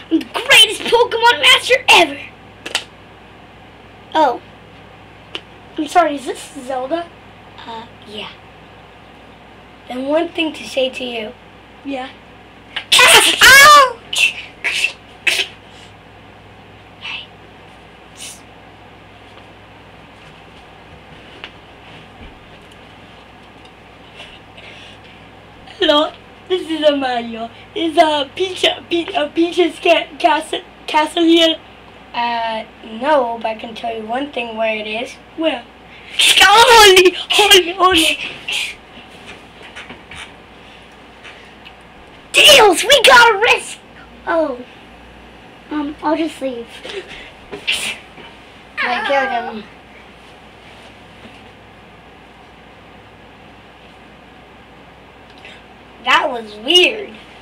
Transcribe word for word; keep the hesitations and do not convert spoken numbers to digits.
I'm the greatest Pokemon master ever. Oh. I'm sorry, is this Zelda? Uh, yeah. And one thing to say to you. Yeah. Ouch! Hey. Hello, this is a Mario. Is a Peach, Peach, a Peach's ca castle, castle here? Uh, no, but I can tell you one thing where it is. Where? Holy, holy, holy. Tails, we gotta risk. Oh, um, I'll just leave. I killed him. That was weird.